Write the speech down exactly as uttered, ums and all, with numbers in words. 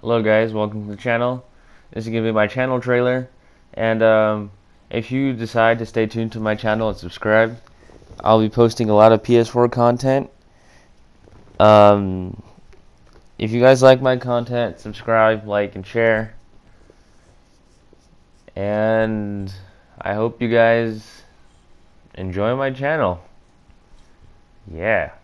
Hello guys, welcome to the channel. This is going to be my channel trailer, and um, if you decide to stay tuned to my channel and subscribe, I'll be posting a lot of P S four content. Um, if you guys like my content, subscribe, like, and share. And I hope you guys enjoy my channel. Yeah.